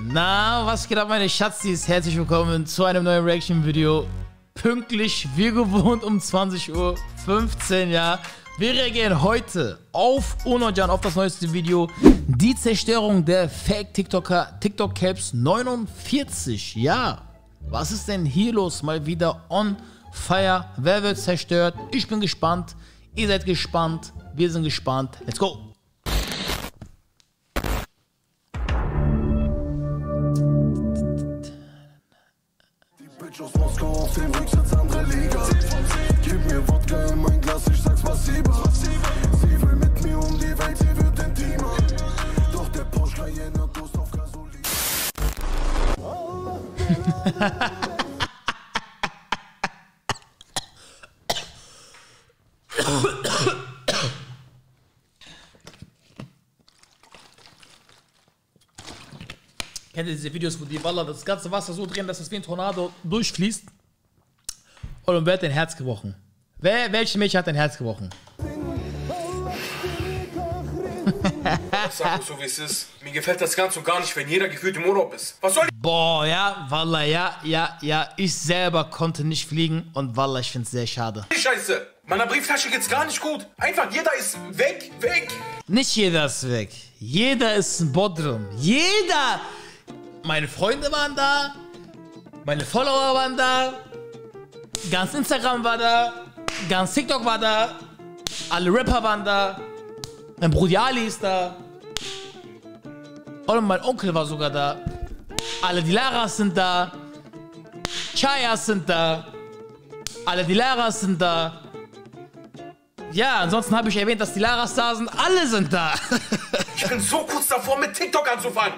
Na, was geht ab, meine Schatzis? Herzlich willkommen zu einem neuen Reaction-Video. Pünktlich, wie gewohnt, um 20:15 Uhr, ja. Wir reagieren heute auf Unojan, auf das neueste Video. Die Zerstörung der Fake-TikToker, TikTok-Caps 49, ja. Was ist denn hier los? Mal wieder on fire. Wer wird zerstört? Ich bin gespannt. Ihr seid gespannt. Wir sind gespannt. Let's go. Aus Moskau auf dem Rücksitz andere Liga. Gib mir Wodka in mein Glas, ich sag's passiver. Sie will mit mir um die Welt, sie wird intimer. Doch der Porsche Cayenne hat Durst auf Gasolin. Kennt ihr diese Videos, wo die Waller das ganze Wasser so drehen, dass es wie ein Tornado durchfließt? Und wer hat dein Herz gebrochen? Welche Mädchen hat dein Herz gebrochen? Ich sag so wie es ist. Mir gefällt das ganz und gar nicht, wenn jeder gefühlt im Urlaub ist. Was soll ich? Boah, ja, Wallah, ja. Ich selber konnte nicht fliegen und Wallah, ich find's sehr schade. Scheiße. Meiner Brieftasche geht's gar nicht gut. Einfach jeder ist weg. Nicht jeder ist weg. Jeder ist ein Bodrum. Jeder! Meine Freunde waren da. Meine Follower waren da. Ganz Instagram war da. Ganz TikTok war da. Alle Rapper waren da. Mein Bruder Ali ist da. Und mein Onkel war sogar da. Alle Dilaras sind da. Chayas sind da. Alle Dilaras sind da. Ja, ansonsten habe ich erwähnt, dass Dilaras da sind. Alle sind da. Ich bin so kurz davor, mit TikTok anzufangen.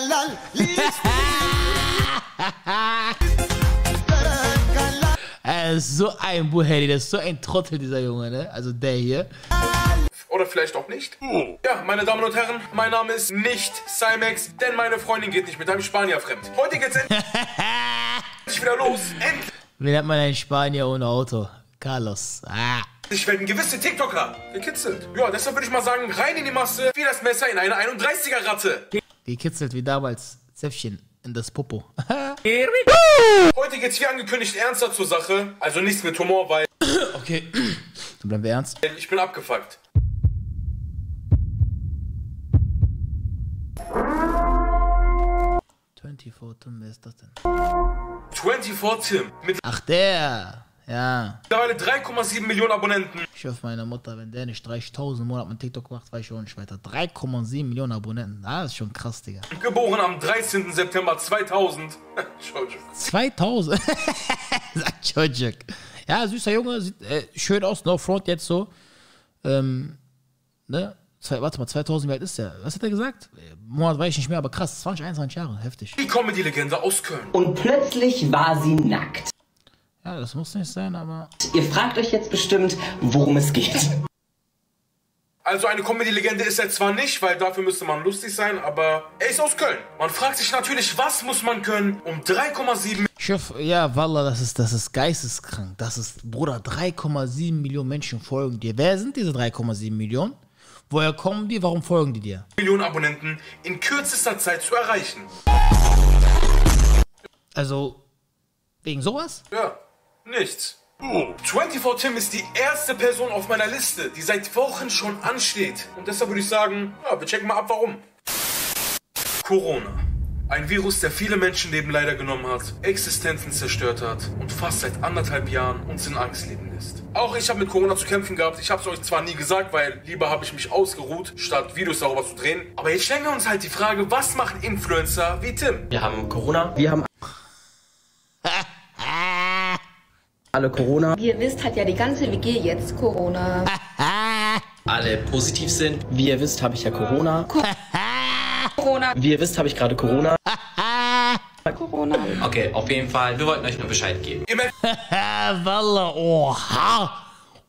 Er ist so ein Buheri, der ist so ein Trottel, dieser Junge, ne? Also der hier. Oder vielleicht auch nicht. Ja, meine Damen und Herren, mein Name ist nicht Cymex, denn meine Freundin geht nicht mit einem Spanier fremd. Heute geht's endlich wieder los. Endlich Wie nennt man einen Spanier ohne Auto? Carlos. werden gewisse TikToker gekitzelt. Ja, deshalb würde ich mal sagen, rein in die Masse, wie das Messer in eine 31er-Ratte. Gekitzelt wie damals. Zäpfchen in das Popo. Heute geht's wie angekündigt ernster zur Sache. Also nichts mit Humor, weil Okay, dann bleiben wir ernst. ich bin abgefuckt. Tim, wer ist das denn? 24 Tim mit Ach, der. Ja. mittlerweile 3,7 Millionen Abonnenten. Ich hoffe, meine Mutter, wenn der nicht 30.000 im Monat mit TikTok macht, weiß ich auch nicht weiter. 3,7 Millionen Abonnenten. Das ist schon krass, Digga. Geboren am 13. September 2000. 2000? Sagt Jojek. Ja, süßer Junge, sieht schön aus, no front jetzt so. Ne? Warte mal, 2000, wie alt ist der? Was hat er gesagt? Monat weiß ich nicht mehr, aber krass, 20, 21 Jahre, heftig. Die Comedy-Legende aus Köln. Und plötzlich war sie nackt. Ja, das muss nicht sein, aber... Ihr fragt euch jetzt bestimmt, worum es geht. Also eine Comedy-Legende ist er zwar nicht, weil dafür müsste man lustig sein, aber er ist aus Köln. Man fragt sich natürlich, was muss man können, um 3,7... Chef, ja, Wallah, das ist geisteskrank. Das ist, Bruder, 3,7 Millionen Menschen folgen dir. Wer sind diese 3,7 Millionen? Woher kommen die? Warum folgen die dir? Millionen Abonnenten in kürzester Zeit zu erreichen. Also, wegen sowas? Ja, nichts. 24 Tim ist die erste Person auf meiner Liste, die seit Wochen schon ansteht. Und deshalb würde ich sagen, ja, wir checken mal ab, warum. Corona. Ein Virus, der viele Menschenleben leider genommen hat, Existenzen zerstört hat und fast seit 1,5 Jahren uns in Angst leben lässt. Auch ich habe mit Corona zu kämpfen gehabt. Ich habe es euch zwar nie gesagt, weil lieber habe ich mich ausgeruht, statt Videos darüber zu drehen. Aber jetzt stellen wir uns halt die Frage, was machen Influencer wie Tim? Wir haben Corona. Wir haben alle Corona. Wie ihr wisst, hat ja die ganze WG jetzt Corona. Alle positiv sind. Wie ihr wisst, habe ich ja Corona. Corona. Wie ihr wisst, habe ich gerade Corona. Corona. Okay, auf jeden Fall, wir wollten euch nur Bescheid geben. Wallah, oha.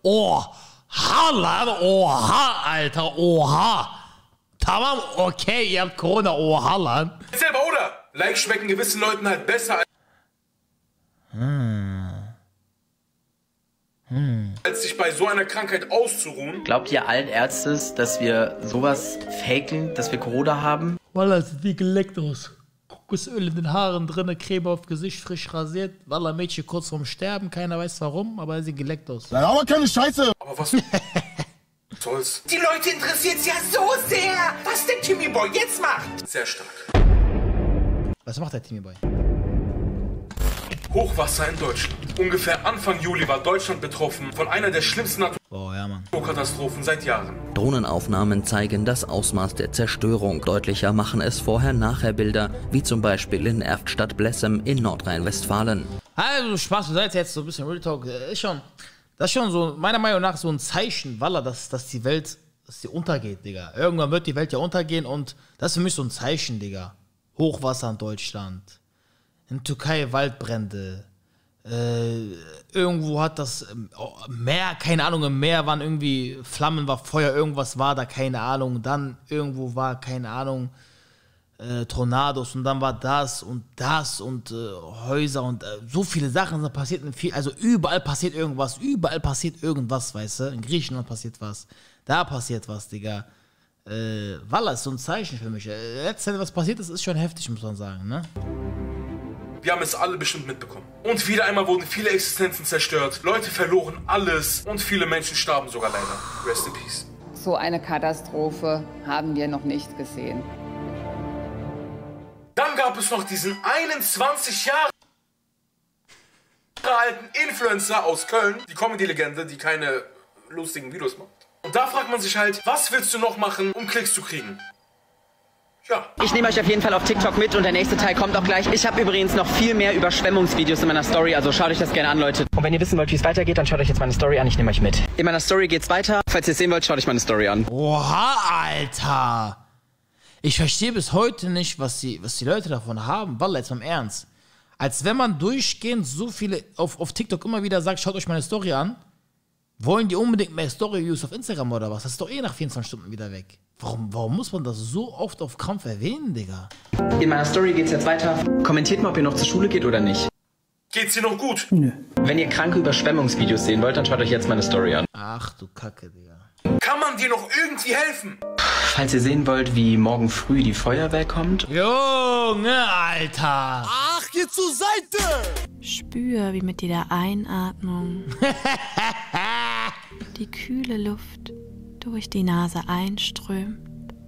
Oha, Alter, oha. Tamam, okay, ihr habt Corona, oha, Lan. Selber, oder? Likes schmecken gewissen Leuten halt besser als sich bei so einer Krankheit auszuruhen. Glaubt ihr allen Ernstes, dass wir sowas faken, dass wir Corona haben? Wallah, sieht wie geleckt aus. Kokosöl in den Haaren drinne, Creme auf Gesicht, frisch rasiert. Wallah, Mädchen kurz vorm Sterben, keiner weiß warum, aber sie geleckt aus. Aber keine Scheiße. Aber was soll's? Die Leute interessiert's ja so sehr, was der Timmy Boy jetzt macht. Sehr stark. Was macht der Timmy Boy? Hochwasser in Deutschland. Ungefähr Anfang Juli war Deutschland betroffen von einer der schlimmsten Naturkatastrophen seit Jahren. Drohnenaufnahmen zeigen das Ausmaß der Zerstörung. Deutlicher machen es Vorher-Nachher-Bilder, wie zum Beispiel in Erftstadt-Blessem in Nordrhein-Westfalen. Also Spaß beiseite, jetzt so ein bisschen Real Talk. Das ist schon so, meiner Meinung nach, so ein Zeichen, Wallah, dass die Welt, dass die untergeht, Digga. Irgendwann wird die Welt ja untergehen und das ist für mich so ein Zeichen, Digga. Hochwasser in Deutschland. In Türkei Waldbrände. Irgendwo hat das Meer, keine Ahnung, im Meer waren irgendwie Flammen, war Feuer, irgendwas war da, keine Ahnung. Dann irgendwo war, keine Ahnung, Tornados und dann war das und Häuser und so viele Sachen sind passiert. Also überall passiert irgendwas, weißt du. In Griechenland passiert was, da passiert was, Digga. Wallah ist so ein Zeichen für mich. Letztendlich, was passiert ist, ist schon heftig, muss man sagen, ne? Wir haben es alle bestimmt mitbekommen. Und wieder einmal wurden viele Existenzen zerstört, Leute verloren alles und viele Menschen starben sogar leider. Rest in Peace. So eine Katastrophe haben wir noch nicht gesehen. Dann gab es noch diesen 21 Jahre alten Influencer aus Köln, die Comedy-Legende, die keine lustigen Videos macht. Und da fragt man sich halt, was willst du noch machen, um Klicks zu kriegen? Ja. Ich nehme euch auf jeden Fall auf TikTok mit und der nächste Teil kommt auch gleich. Ich habe übrigens noch viel mehr Überschwemmungsvideos in meiner Story, also schaut euch das gerne an, Leute. Und wenn ihr wissen wollt, wie es weitergeht, dann schaut euch jetzt meine Story an, ich nehme euch mit. In meiner Story geht's weiter. Falls ihr es sehen wollt, schaut euch meine Story an. Oha, Alter! Ich verstehe bis heute nicht, was die Leute davon haben. Wallah, jetzt mal im Ernst. Als wenn man durchgehend so viele auf TikTok immer wieder sagt, schaut euch meine Story an. Wollen die unbedingt mehr Story-Views auf Instagram oder was? Das ist doch eh nach 24 Stunden wieder weg. Warum muss man das so oft auf Krampf erwähnen, Digga? In meiner Story geht's jetzt weiter. Kommentiert mal, ob ihr noch zur Schule geht oder nicht. Geht's dir noch gut? Nö. Wenn ihr kranke Überschwemmungsvideos sehen wollt, dann schaut euch jetzt meine Story an. Ach du Kacke, Digga. Kann man dir noch irgendwie helfen? Falls ihr sehen wollt, wie morgen früh die Feuerwehr kommt. Junge, Alter! Ach, geh zur Seite! Spür, wie mit jeder Einatmung die kühle Luft durch die Nase einströmt.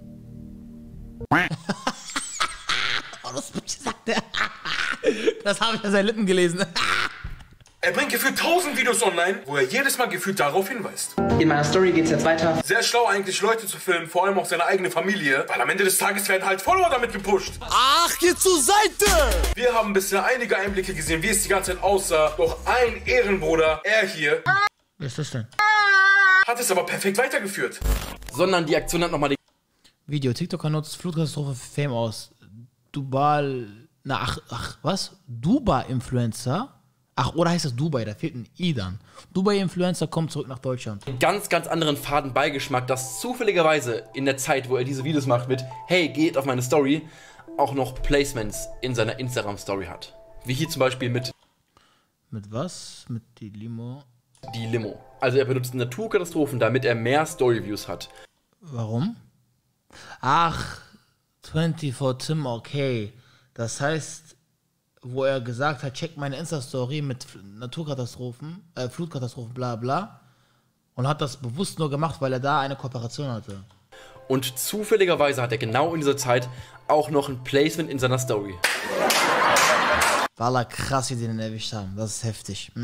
Oh, das sagt er. Das habe ich an seinen Lippen gelesen. Er bringt gefühlt 1000 Videos online, wo er jedes Mal gefühlt darauf hinweist. In meiner Story geht's jetzt weiter. Sehr schlau eigentlich, Leute zu filmen, vor allem auch seine eigene Familie, weil am Ende des Tages werden halt Follower damit gepusht. Ach, geh zur Seite! Wir haben bisher einige Einblicke gesehen, wie es die ganze Zeit aussah, doch ein Ehrenbruder, er hier, Was ist das denn? hat es aber perfekt weitergeführt. Sondern die Aktion hat nochmal die Video, TikTok nutzt Flutkatastrophe für Fame aus. Dubai, was? Dubai-Influencer? Ach, oder heißt das Dubai? Da fehlt ein I dann. Dubai-Influencer kommt zurück nach Deutschland. ganz anderen Fadenbeigeschmack, dass zufälligerweise in der Zeit, wo er diese Videos macht mit hey, geht auf meine Story, auch noch Placements in seiner Instagram-Story hat. Wie hier zum Beispiel mit was? Mit die Limo? Die Limo. Also er benutzt Naturkatastrophen, damit er mehr Storyviews hat. Warum? Ach, 24 Tim, okay. Das heißt, wo er gesagt hat, check meine Insta-Story mit Naturkatastrophen, Flutkatastrophen, bla bla. Und hat das bewusst nur gemacht, weil er da eine Kooperation hatte. Und zufälligerweise hat er genau in dieser Zeit auch noch ein Placement in seiner Story. Wallah, krass, wie die den erwischt haben. Das ist heftig.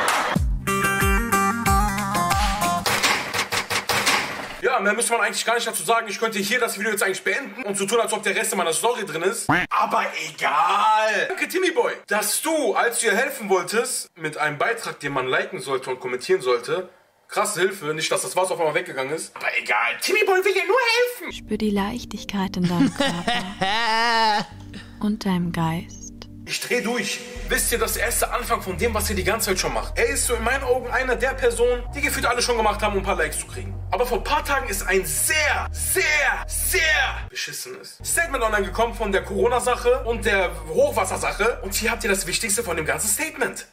Ja, mehr müsste man eigentlich gar nicht dazu sagen. Ich könnte hier das Video jetzt eigentlich beenden und so tun, als ob der Rest in meiner Story drin ist. Aber egal. Danke, Timmy Boy, dass du, als du ihr helfen wolltest, mit einem Beitrag, den man liken sollte und kommentieren sollte, krasse Hilfe, nicht, dass das Wasser auf einmal weggegangen ist. Aber egal, Timmy Boy will dir nur helfen. Spür die Leichtigkeit in deinem Körper und deinem Geist. Ich dreh durch. Wisst ihr, das erste Anfang von dem, was ihr die ganze Zeit schon macht. Er ist so in meinen Augen einer der Personen, die gefühlt alle schon gemacht haben, um ein paar Likes zu kriegen. Aber vor ein paar Tagen ist ein sehr beschissenes Statement online gekommen von der Corona-Sache und der Hochwassersache. Und hier habt ihr das Wichtigste von dem ganzen Statement.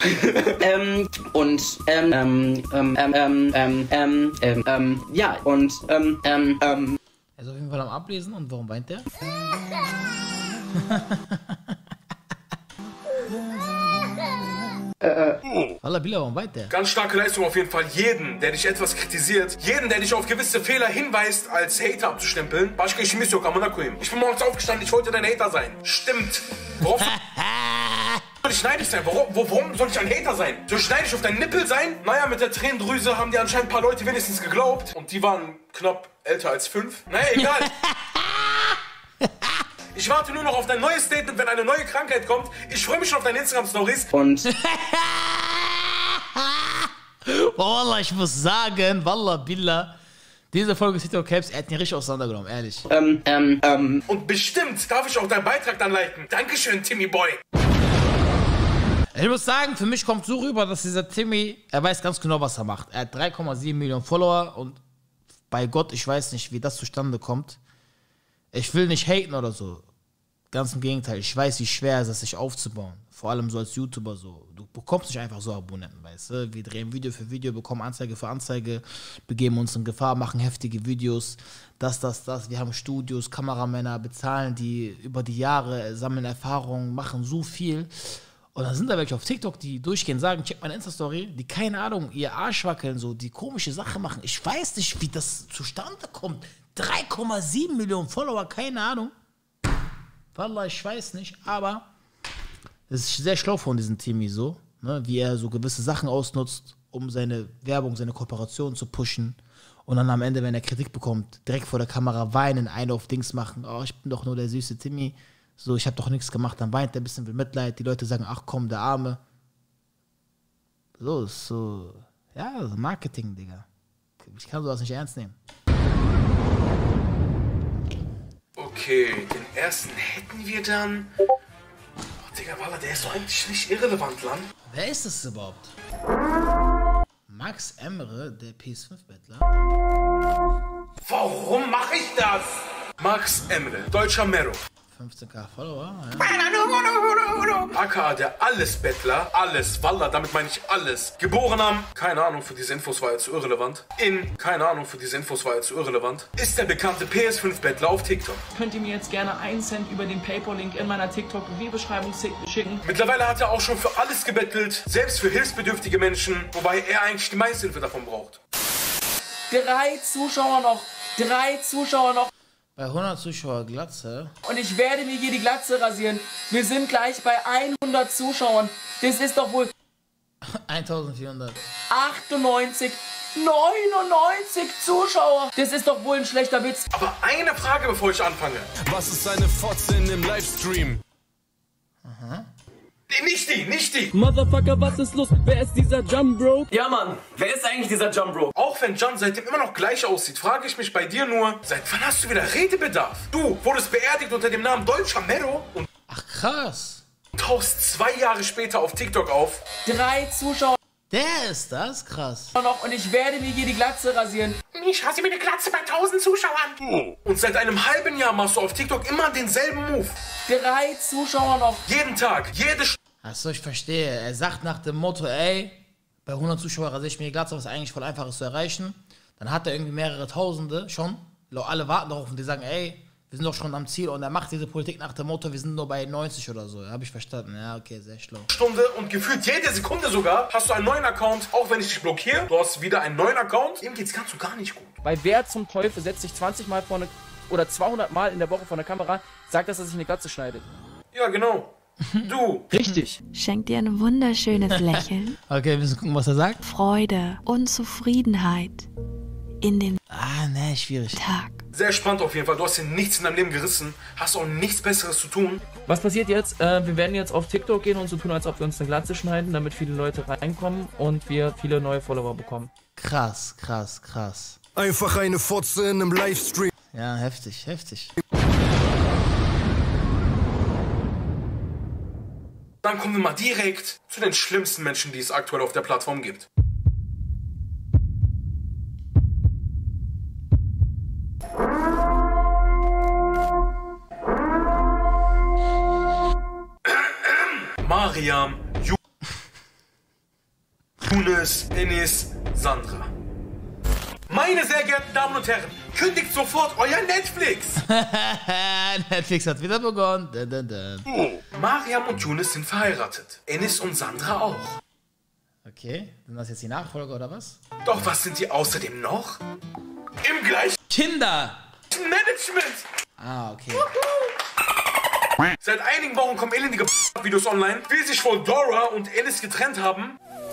Ja, und, Er ist auf jeden Fall am Ablesen und warum weint der? Wallah, Billah, warum weiter? Ganz starke Leistung auf jeden Fall. Jeden, der dich etwas kritisiert, jeden, der dich auf gewisse Fehler hinweist, als Hater abzustempeln. Ich bin morgens aufgestanden, ich wollte dein Hater sein. Stimmt. Worauf soll ich neidisch sein? Warum soll ich ein Hater sein? Soll ich neidisch auf deinen Nippel sein? Naja, mit der Tränendrüse haben dir anscheinend ein paar Leute wenigstens geglaubt. Und die waren knapp älter als 5. Naja, egal. Ich warte nur noch auf dein neues Statement, wenn eine neue Krankheit kommt. Ich freue mich schon auf deine Instagram-Stories. Und Wallah, ich muss sagen, Wallah, Billah, diese Folge TikTok Caps, er hat ihn richtig auseinandergenommen, ehrlich. Und bestimmt darf ich auch deinen Beitrag dann liken. Dankeschön, Timmy Boy. Ich muss sagen, für mich kommt so rüber, dass dieser Timmy, er weiß ganz genau, was er macht. Er hat 3,7 Millionen Follower und bei Gott, ich weiß nicht, wie das zustande kommt. Ich will nicht haten oder so. Ganz im Gegenteil, ich weiß, wie schwer es ist, sich aufzubauen. Vor allem so als YouTuber so. Du bekommst nicht einfach so Abonnenten, weißt du? Wir drehen Video für Video, bekommen Anzeige für Anzeige, begeben uns in Gefahr, machen heftige Videos, das. Wir haben Studios, Kameramänner, bezahlen die über die Jahre, sammeln Erfahrungen, machen so viel. Und dann sind da welche auf TikTok, die durchgehen, sagen, check meine Insta-Story, die keine Ahnung, ihr Arsch wackeln, so, die komische Sachen machen. Ich weiß nicht, wie das zustande kommt. 3,7 Millionen Follower, keine Ahnung. Wallah, ich weiß nicht, aber es ist sehr schlau von diesem Timmy so, ne, wie er so gewisse Sachen ausnutzt, um seine Werbung, seine Kooperation zu pushen und dann am Ende, wenn er Kritik bekommt, direkt vor der Kamera weinen, einen auf Dings machen, oh, ich bin doch nur der süße Timmy, so, ich habe doch nichts gemacht, dann weint er ein bisschen, will Mitleid, die Leute sagen, ach komm, der Arme. So, ist so, ja, Marketing, Digga. Ich kann sowas nicht ernst nehmen. Okay, den ersten hätten wir dann. Oh, Digga, Wallah, der ist doch eigentlich nicht irrelevant, Land. Wer ist das überhaupt? Max Emre, der PS5-Bettler. Warum mache ich das? Max Emre, deutscher Mero. 15.000 Follower, ja. aka der Allesbettler, alles, Wallah, damit meine ich alles. Geboren am, keine Ahnung, für diese Infos war jetzt irrelevant. Keine Ahnung, für diese Infos war jetzt irrelevant. Ist der bekannte PS5-Bettler auf TikTok. Könnt ihr mir jetzt gerne 1 Cent über den PayPal-Link in meiner TikTok-Videobeschreibung schicken? Mittlerweile hat er auch schon für alles gebettelt, selbst für hilfsbedürftige Menschen, wobei er eigentlich die meiste Hilfe davon braucht. 3 Zuschauer noch, 3 Zuschauer noch. Bei 100 Zuschauer Glatze. Und ich werde mir hier die Glatze rasieren. Wir sind gleich bei 100 Zuschauern. Das ist doch wohl 1400. 98, 99 Zuschauer. Das ist doch wohl ein schlechter Witz. Aber eine Frage, bevor ich anfange. Was ist eine Fotze in dem Livestream? Aha. Nicht die! Motherfucker, was ist los? Wer ist dieser Jumbro? Ja, Mann. Wer ist eigentlich dieser Jumbro? Auch wenn Jump seitdem immer noch gleich aussieht, frage ich mich bei dir nur, seit wann hast du wieder Redebedarf? Du wurdest beerdigt unter dem Namen Deutscher Mero und ach krass. tauchst 2 Jahre später auf TikTok auf. 3 Zuschauer Der ist das? Krass. noch und ich werde mir hier die Glatze rasieren. Ich rasiere mir eine Glatze bei 1000 Zuschauern. Und seit einem halben Jahr machst du auf TikTok immer denselben Move. 3 Zuschauer noch. Jeden Tag, jede Achso, ich verstehe. Er sagt nach dem Motto, ey, bei 100 Zuschauern rasiere ich mir die Glatze, was eigentlich voll einfach ist zu erreichen. Dann hat er irgendwie mehrere Tausende schon. Alle warten darauf und die sagen, ey, wir sind doch schon am Ziel. Und er macht diese Politik nach dem Motto, wir sind nur bei 90 oder so. Habe ich verstanden. Ja, okay, sehr schlau. Stunde und gefühlt jede Sekunde sogar hast du einen neuen Account. Auch wenn ich dich blockiere, du hast wieder einen neuen Account. Ihm geht's ganz so gar nicht gut. Weil wer zum Teufel setzt sich 20 Mal vor eine, oder 200 Mal in der Woche vor der Kamera, sagt, dass er sich eine Glatze schneidet. Ja, genau. Du. Richtig. Schenkt dir ein wunderschönes Lächeln. Okay, wir müssen gucken, was er sagt. Freude und Zufriedenheit in den ne, schwierig. Tag. Sehr spannend auf jeden Fall. Du hast hier nichts in deinem Leben gerissen. Hast auch nichts Besseres zu tun. Was passiert jetzt? Wir werden jetzt auf TikTok gehen und so tun, als ob wir uns eine Glatze schneiden, damit viele Leute reinkommen und wir viele neue Follower bekommen. Krass, krass, krass. Einfach eine Fotze in einem Livestream. Ja, heftig, heftig. Dann kommen wir mal direkt zu den schlimmsten Menschen, die es aktuell auf der Plattform gibt. Mariam, Younes, Enis, Sandra. Meine sehr geehrten Damen und Herren, kündigt sofort euer Netflix! Netflix hat wieder begonnen. Dun, dun, dun. Mariam und Younes sind verheiratet. Enis und Sandra auch. Okay, sind das jetzt die Nachfolger oder was? Doch was sind die außerdem noch? Im gleichen Kinder! Management! Ah, okay. Seit einigen Wochen kommen elendige Videos online, wie sich wohl Dora und Alice getrennt haben.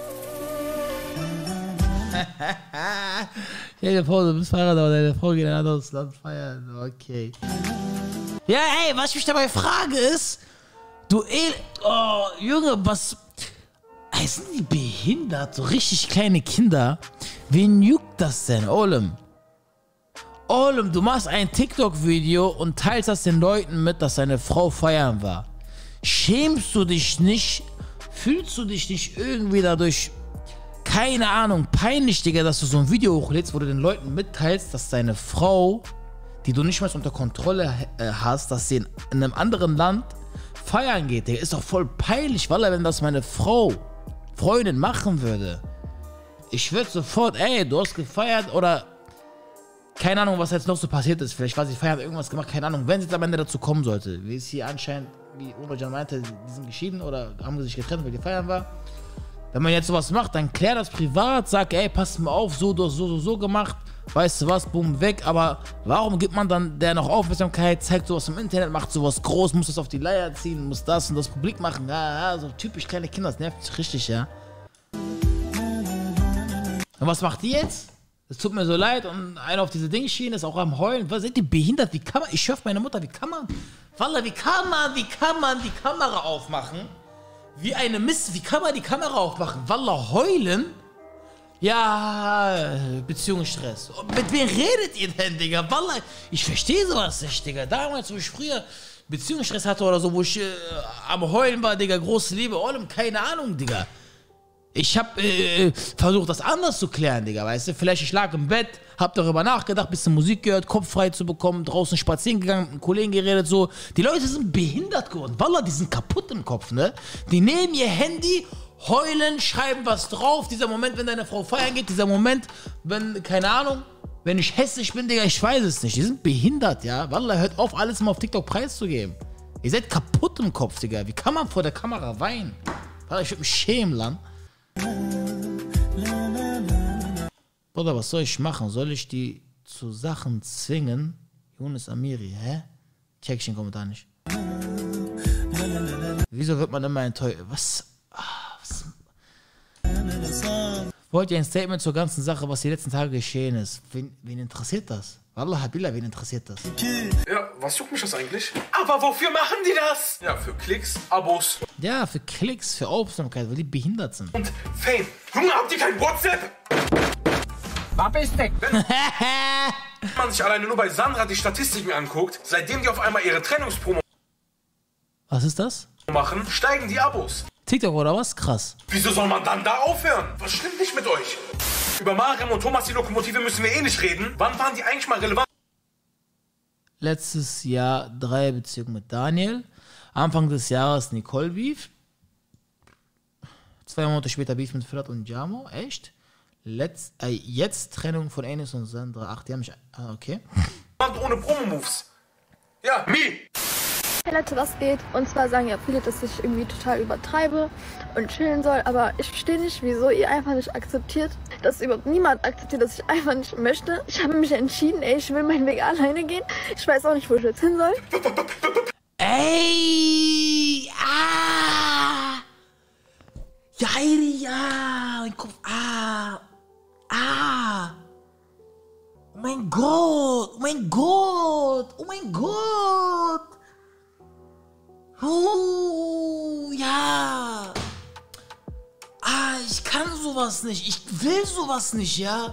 Stell dir vor, du bist verheiratet, aber deine Frau geht in ein anderes Land feiern. Okay. Ja, ey, was ich mich dabei frage ist, oh, Junge, was... Ey, sind die behindert? So richtig kleine Kinder? Wen juckt das denn, Olem? Olem, du machst ein TikTok-Video und teilst das den Leuten mit, dass deine Frau feiern war. Schämst du dich nicht? Fühlst du dich nicht irgendwie dadurch, keine Ahnung, peinlich, Digga, dass du so ein Video hochlädst, wo du den Leuten mitteilst, dass deine Frau, die du nicht mal unter Kontrolle hast, dass sie in einem anderen Land feiern geht, Digga? Ist doch voll peinlich, weil wenn das meine Freundin machen würde, ich würde sofort, ey, du hast gefeiert oder keine Ahnung, was jetzt noch so passiert ist. Vielleicht war sie feiern, hat irgendwas gemacht, keine Ahnung. Wenn es jetzt am Ende dazu kommen sollte, wie es hier anscheinend, wie Onojan meinte, die sind geschieden oder haben sich getrennt, weil die feiern war. Wenn man jetzt sowas macht, dann klär das privat, sag, ey, pass mal auf, so, du hast so gemacht, weißt du was, bumm, weg. Aber warum gibt man dann der noch Aufmerksamkeit, zeigt sowas im Internet, macht sowas groß, muss das auf die Leier ziehen, muss das und das publik machen. Ja, so typisch kleine Kinder, das nervt mich richtig, ja. Und was macht die jetzt? Es tut mir so leid und einer auf diese Dinge schienen ist auch am Heulen. Was sind die behindert? Wie kann man? Ich höre meine Mutter, wie kann man? Wallah, wie kann man die Kamera aufmachen? Wie eine Mist, wie kann man die Kamera aufmachen? Wallah, heulen? Ja, Beziehungsstress. Mit wem redet ihr denn, Digga? Wallah, ich verstehe sowas nicht, Digga. Damals, wo ich früher Beziehungsstress hatte oder so, wo ich am Heulen war, Digga, große Liebe, allem, keine Ahnung, Digga. Ich hab versucht, das anders zu klären, Digga, weißt du? Vielleicht ich lag im Bett, hab darüber nachgedacht, bisschen Musik gehört, Kopf frei zu bekommen, draußen spazieren gegangen, mit einem Kollegen geredet, so. Die Leute sind behindert geworden. Wallah, die sind kaputt im Kopf, ne? Die nehmen ihr Handy, heulen, schreiben was drauf. Dieser Moment, wenn deine Frau feiern geht, dieser Moment, wenn, keine Ahnung, wenn ich hässlich bin, Digga, ich weiß es nicht. Die sind behindert, ja? Wallah, hört auf, alles mal auf TikTok preiszugeben. Ihr seid kaputt im Kopf, Digga. Wie kann man vor der Kamera weinen? Wallah, ich würd mich schämen, Land. Bruder, was soll ich machen? Soll ich die zu Sachen zwingen? Yunus Amiri, hä? Check ich den Kommentar nicht. Wieso wird man immer enttäuscht? Was? Wollt ihr ein Statement zur ganzen Sache, was die letzten Tage geschehen ist? Wen interessiert das? Wallah Habillah, wen interessiert das? Ja, was juckt mich das eigentlich? Aber wofür machen die das? Ja, für Klicks, Abos. Ja, für Klicks, für Aufmerksamkeit, weil die behindert sind. Und Fame. Junge, habt ihr kein WhatsApp? Wappe ist weg. Wenn man sich alleine nur bei Sandra die Statistiken anguckt, seitdem die auf einmal ihre Trennungspromo Was ist das? machen, steigen die Abos. TikTok oder was? Krass. Wieso soll man dann da aufhören? Was stimmt nicht mit euch? Über Mariam und Thomas die Lokomotive müssen wir eh nicht reden. Wann waren die eigentlich mal relevant? Letztes Jahr 3 Beziehungen mit Daniel. Anfang des Jahres Nicole Beef. 2 Monate später Beef mit Firat und Jamo. Echt? Jetzt Trennung von Enes und Sandra. Ach, die haben mich... Ah, okay. Ohne Promo-Moves. Ja, Mi. Hey Leute, was geht? Und zwar sagen ja viele, dass ich irgendwie total übertreibe und chillen soll, aber ich verstehe nicht, wieso ihr einfach nicht akzeptiert, dass überhaupt niemand akzeptiert, dass ich einfach nicht möchte. Ich habe mich entschieden, ey, ich will meinen Weg alleine gehen. Ich weiß auch nicht, wo ich jetzt hin soll. Ey! Ah! Jairi, ja! Mein Kopf, ah! Ah! Oh mein Gott! Oh mein Gott! Oh mein Gott! Oh, ja. Ah, ich kann sowas nicht. Ich will sowas nicht, ja.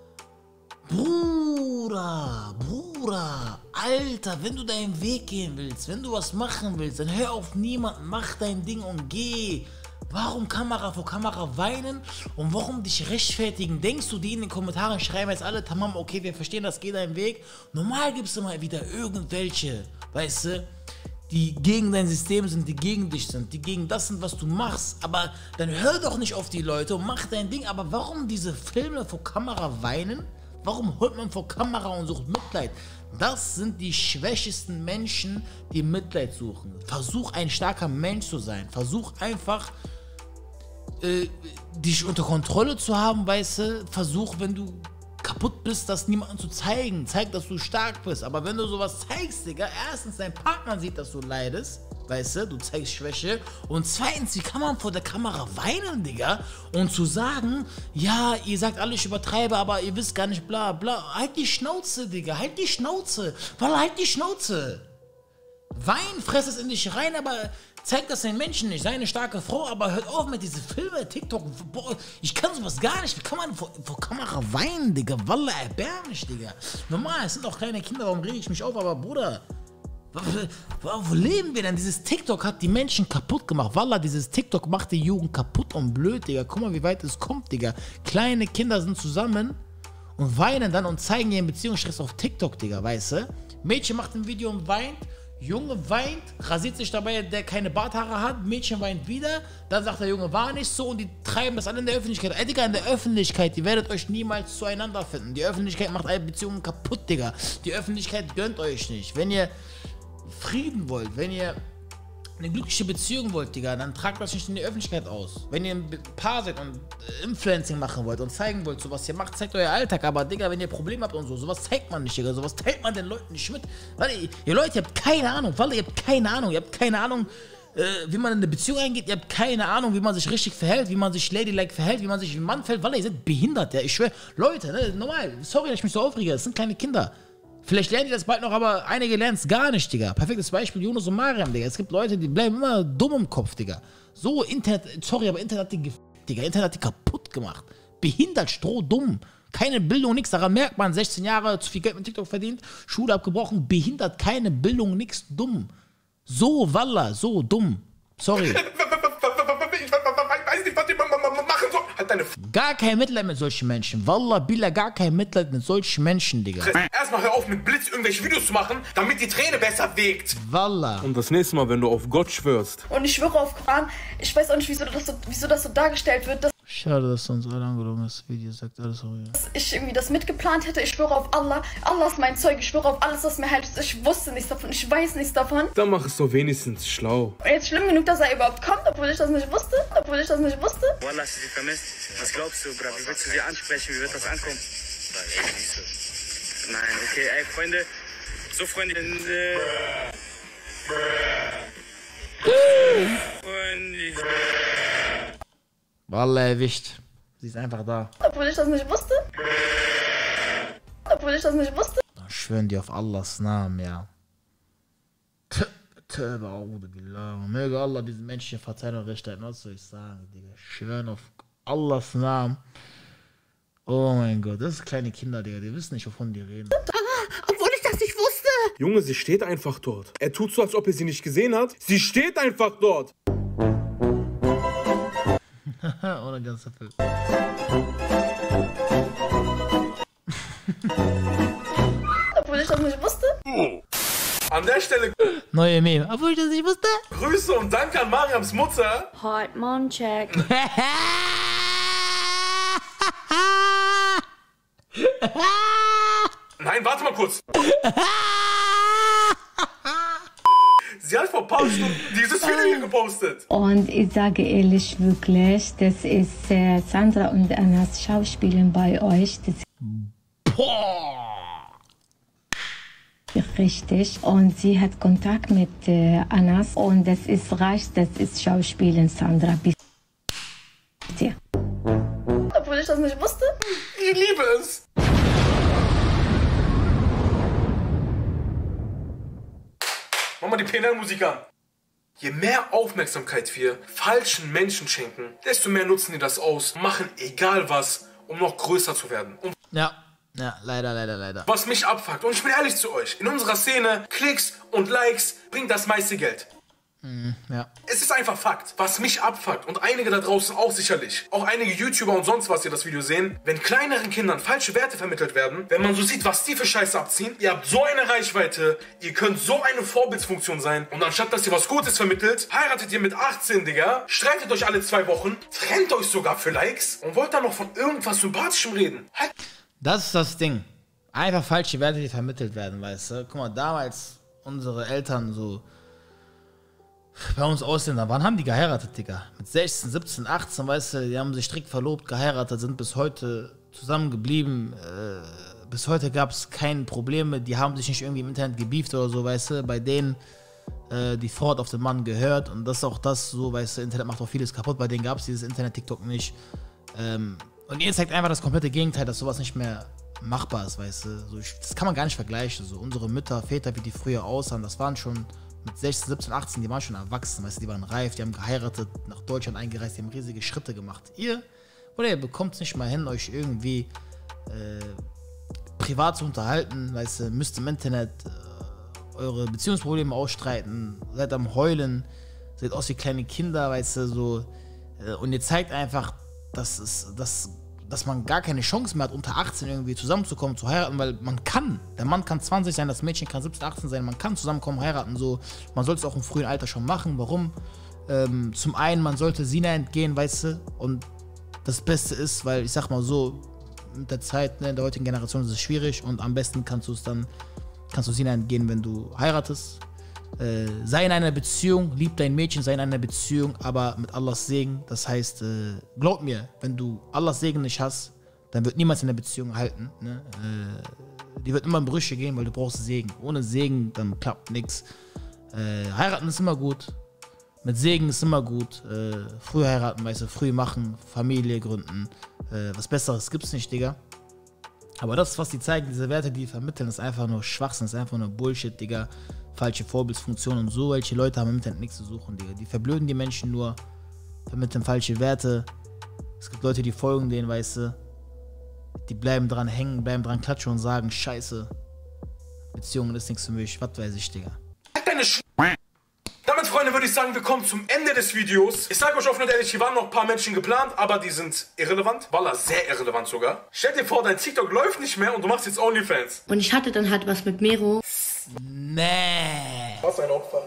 Bruder. Alter, wenn du deinen Weg gehen willst, wenn du was machen willst, dann hör auf niemanden, mach dein Ding und geh. Warum Kamera vor Kamera weinen und warum dich rechtfertigen? Denkst du, die in den Kommentaren schreiben jetzt alle, tamam, okay, wir verstehen das, geh deinen Weg. Normal gibt es immer wieder irgendwelche, weißt du, die gegen dein System sind, die gegen dich sind, die gegen das sind, was du machst. Aber dann hör doch nicht auf die Leute und mach dein Ding. Aber warum diese Filme vor Kamera weinen? Warum holt man vor Kamera und sucht Mitleid? Das sind die schwächesten Menschen, die Mitleid suchen. Versuch ein starker Mensch zu sein. Versuch einfach dich unter Kontrolle zu haben, weißt du, versuch, wenn du kaputt bist, das niemandem zu zeigen. Zeig, dass du stark bist. Aber wenn du sowas zeigst, Digga, erstens, dein Partner sieht, dass du leidest, weißt du zeigst Schwäche. Und zweitens, wie kann man vor der Kamera weinen, Digga? Und zu sagen, ja, ihr sagt alle, ich übertreibe, aber ihr wisst gar nicht, bla bla. Halt die Schnauze, Digga, halt die Schnauze. Wallah, halt die Schnauze. Wein, fress es in dich rein, aber zeig das den Menschen nicht. Sei eine starke Frau, aber hört auf mit diesen Filmen, TikTok. Boah, ich kann sowas gar nicht. Wie kann man vor Kamera weinen, Digga? Wallah, erbärmlich, Digga. Normal, es sind auch kleine Kinder, warum rege ich mich auf? Aber Bruder, wo leben wir denn? Dieses TikTok hat die Menschen kaputt gemacht. Wallah, dieses TikTok macht die Jugend kaputt und blöd, Digga. Guck mal, wie weit es kommt, Digga. Kleine Kinder sind zusammen und weinen dann und zeigen ihren Beziehungsstress auf TikTok, Digga, weißt du? Mädchen macht ein Video und weint. Junge weint, rasiert sich dabei, der keine Barthaare hat, Mädchen weint wieder, dann sagt der Junge, war nicht so und die treiben das alle in der Öffentlichkeit. Ey, Digga, in der Öffentlichkeit, ihr werdet euch niemals zueinander finden. Die Öffentlichkeit macht alle Beziehungen kaputt, Digga. Die Öffentlichkeit gönnt euch nicht. Wenn ihr Frieden wollt, wenn ihr eine glückliche Beziehung wollt, Digga, dann tragt das nicht in die Öffentlichkeit aus. Wenn ihr ein Paar seid und Influencing machen wollt und zeigen wollt, so was ihr macht, zeigt euer Alltag. Aber, Digga, wenn ihr Probleme habt und so, sowas zeigt man nicht, Digga. Sowas teilt man den Leuten nicht mit. Weil ihr Leute, ihr habt keine Ahnung. Weil ihr habt keine Ahnung. Ihr habt keine Ahnung, wie man in eine Beziehung eingeht. Ihr habt keine Ahnung, wie man sich richtig verhält, wie man sich ladylike verhält, wie man sich wie ein Mann verhält. Weil ihr seid behindert, ja. Ich schwöre, Leute, ne, normal. Sorry, dass ich mich so aufrege. Das sind kleine Kinder. Vielleicht lernen die das bald noch, aber einige lernen es gar nicht, Digga. Perfektes Beispiel, Yunus und Mariam, Digga. Es gibt Leute, die bleiben immer dumm im Kopf, Digga. So, Internet, sorry, aber Internet hat die Digga. Internet hat die kaputt gemacht. Behindert, strohdumm. Keine Bildung, nix. Daran merkt man, 16 Jahre, zu viel Geld mit TikTok verdient, Schule abgebrochen, behindert, keine Bildung, nix, dumm. So, Wallah, so, dumm. Sorry. Gar kein Mitleid mit solchen Menschen. Wallah, Billah, gar kein Mitleid mit solchen Menschen, Digga. Erstmal hör auf mit Blitz irgendwelche Videos zu machen, damit die Träne besser wägt. Wallah. Und das nächste Mal, wenn du auf Gott schwörst. Und ich schwöre auf Koran, ich weiß auch nicht, wieso das so dargestellt wird, dass Schade, dass uns alle angelogen ist. Das Video sagt alles so, ja. ich irgendwie das mitgeplant hätte. Ich schwöre auf Allah. Allah ist mein Zeug. Ich schwöre auf alles, was mir hält. Ich wusste nichts davon. Ich weiß nichts davon. Dann mach es doch wenigstens schlau. Und jetzt schlimm genug, dass er überhaupt kommt, obwohl ich das nicht wusste. Wallah, hast du sie vermisst? Was glaubst du, Bruder? Wie willst du sie ansprechen? Wie wird das ankommen? Nein, okay, ey, Freunde. So, Freunde. Wallah, erwischt. Sie ist einfach da. Obwohl ich das nicht wusste. Dann schwören die auf Allahs Namen, ja. Möge Allah diesen Menschen verzeihen und recht halten. Was soll ich sagen, Digga? Schwören auf Allahs Namen. Oh mein Gott, das sind kleine Kinder, Digga. Die wissen nicht, wovon die reden. Obwohl ich das nicht wusste. Junge, sie steht einfach dort. Er tut so, als ob er sie nicht gesehen hat. Sie steht einfach dort. Ohne ganze Film. Obwohl ich das nicht wusste. An der Stelle neue Meme. Obwohl ich das nicht wusste. Grüße und Dank an Mariams Mutter. Hot Mom Check. Nein, warte mal kurz. Sie hat vor ein paar Stunden dieses Video hier gepostet. Und ich sage ehrlich, wirklich, das ist Sandra und Anas Schauspielen bei euch. Das ist richtig. Und sie hat Kontakt mit Anas und das ist reicht, das ist Schauspielen, Sandra. Bitte. Obwohl ich das nicht wusste. Ich liebe es. Mach mal die PNL-Musik an. Je mehr Aufmerksamkeit wir falschen Menschen schenken, desto mehr nutzen die das aus und machen egal was, um noch größer zu werden. Und ja, leider. Was mich abfuckt, und ich bin ehrlich zu euch, in unserer Szene, Klicks und Likes bringt das meiste Geld. Ja. Es ist einfach Fakt. Was mich abfuckt, und einige da draußen auch sicherlich, auch einige YouTuber und sonst was, die das Video sehen, wenn kleineren Kindern falsche Werte vermittelt werden, wenn man so sieht, was die für Scheiße abziehen, ihr habt so eine Reichweite, ihr könnt so eine Vorbildsfunktion sein, und anstatt dass ihr was Gutes vermittelt, heiratet ihr mit 18, Digga, streitet euch alle 2 Wochen, trennt euch sogar für Likes und wollt dann noch von irgendwas Sympathischem reden. Das ist das Ding. Einfach falsche Werte, die vermittelt werden, weißt du. Guck mal, damals unsere Eltern so Bei uns Ausländer, wann haben die geheiratet, Digga? Mit 16, 17, 18, weißt du, die haben sich strikt verlobt, geheiratet, sind bis heute zusammengeblieben. Bis heute gab es keine Probleme, die haben sich nicht irgendwie im Internet gebieft oder so, weißt du. Bei denen, die Frau hat auf den Mann gehört und das ist auch das so, weißt du, Internet macht auch vieles kaputt. Bei denen gab es dieses Internet, TikTok nicht. Und ihr zeigt einfach das komplette Gegenteil, dass sowas nicht mehr machbar ist, weißt du. So, das kann man gar nicht vergleichen. So, unsere Mütter, Väter, wie die früher aussahen, das waren schon mit 16, 17, 18, die waren schon erwachsen, weißt du, die waren reif, die haben geheiratet, nach Deutschland eingereist, die haben riesige Schritte gemacht. Ihr bekommt es nicht mal hin, euch irgendwie privat zu unterhalten, weißt du, müsst im Internet eure Beziehungsprobleme ausstreiten, seid am Heulen, seht aus wie kleine Kinder, weißt du, so. Und ihr zeigt einfach, dass man gar keine Chance mehr hat, unter 18 irgendwie zusammenzukommen, zu heiraten, weil man kann. Der Mann kann 20 sein, das Mädchen kann 17, 18 sein, man kann zusammenkommen, heiraten, so. Man sollte es auch im frühen Alter schon machen. Warum? Zum einen, man sollte Zina entgehen, weißt du, und das Beste ist, weil ich sag mal so, mit der Zeit, ne, in der heutigen Generation ist es schwierig und am besten kannst du Zina entgehen, wenn du heiratest. Sei in einer Beziehung, lieb dein Mädchen, sei in einer Beziehung, aber mit Allahs Segen. Das heißt, glaub mir, wenn du Allahs Segen nicht hast, dann wird niemals in der Beziehung halten. Ne? Die wird immer in Brüche gehen, weil du brauchst Segen. Ohne Segen, dann klappt nichts. Heiraten ist immer gut. Mit Segen ist immer gut. Früh heiraten, weißt du, früh machen, Familie gründen. Was Besseres gibt's nicht, Digga. Aber das, was die zeigen, diese Werte, die vermitteln, ist einfach nur Schwachsinn, ist einfach nur Bullshit, Digga. Falsche Vorbildsfunktionen und so, welche Leute haben im Internet nichts zu suchen, Digga. Die verblöden die Menschen nur, vermitteln falsche Werte. Es gibt Leute, die folgen denen, weißt du. Die bleiben dran hängen, bleiben dran klatschen und sagen, scheiße, Beziehungen ist nichts für mich, was weiß ich, Digga. Damit, Freunde, würde ich sagen, wir kommen zum Ende des Videos. Ich sage euch offen und ehrlich, hier waren noch ein paar Menschen geplant, aber die sind irrelevant. Wallah, sehr irrelevant sogar. Stell dir vor, dein TikTok läuft nicht mehr und du machst jetzt OnlyFans. Und ich hatte dann halt was mit Mero. Nee. Was ein Opfer.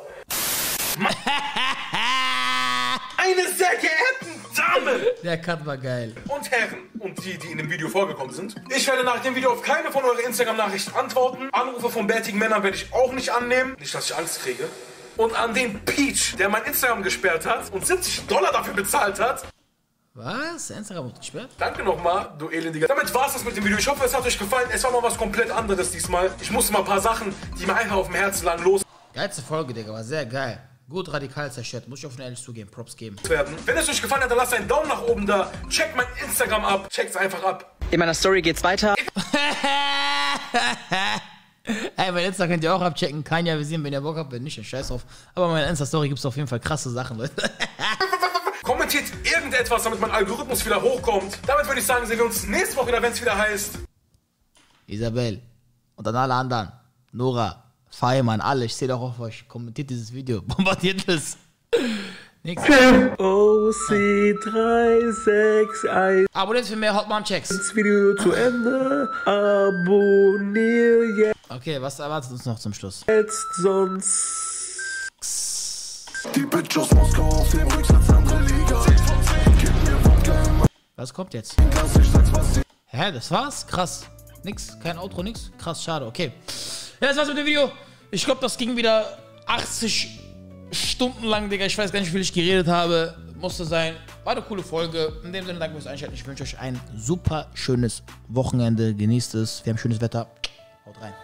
Eine sehr geehrten Dame. Der Cut war geil. Und Herren und die in dem Video vorgekommen sind. Ich werde nach dem Video auf keine von euren Instagram-Nachrichten antworten. Anrufe von bärtigen Männern werde ich auch nicht annehmen. Nicht, dass ich Angst kriege. Und an den Peach, der mein Instagram gesperrt hat und $70 dafür bezahlt hat. Was? Der Instagram wird gesperrt? Danke nochmal, du Elendiger. Damit war's das mit dem Video. Ich hoffe, es hat euch gefallen. Es war mal was komplett anderes diesmal. Ich musste mal ein paar Sachen, die mir einfach auf dem Herzen lagen, los. Geilste Folge, Digga. War sehr geil. Gut radikal zerstört. Muss ich offen ehrlich zugeben. Props geben. Wenn es euch gefallen hat, dann lasst einen Daumen nach oben da. Checkt mein Instagram ab. Checkt's einfach ab. In meiner Story geht's weiter. Ey, mein Insta könnt ihr auch abchecken. Kann ja visieren, wenn ihr Bock habt. Wenn nicht, dann scheiß drauf. Aber in meiner Insta-Story gibt es auf jeden Fall krasse Sachen, Leute. Kommentiert irgendetwas, damit mein Algorithmus wieder hochkommt. Damit würde ich sagen, sehen wir uns nächste Woche wieder, wenn es wieder heißt. Isabel und an alle anderen. Nora, Feimann, alle. Ich sehe doch auf euch. Kommentiert dieses Video. Bombardiert es. Nix. OC361. Abonniert für mehr Hotman-Checks. Das Video zu Ende. Abonnier jetzt. Okay, was erwartet uns noch zum Schluss? Jetzt sonst. Die Bitch aus Moskau auf dem Rücksitz andere Liga. Was kommt jetzt? Hä, das war's? Krass. Nix, kein Outro, nix. Krass, schade, okay. Ja, das war's mit dem Video. Ich glaube, das ging wieder 80 Stunden lang, Digga. Ich weiß gar nicht, wie viel ich geredet habe. Musste sein. War eine coole Folge. In dem Sinne, danke fürs Einschalten. Ich wünsche euch ein super schönes Wochenende. Genießt es. Wir haben schönes Wetter. Haut rein.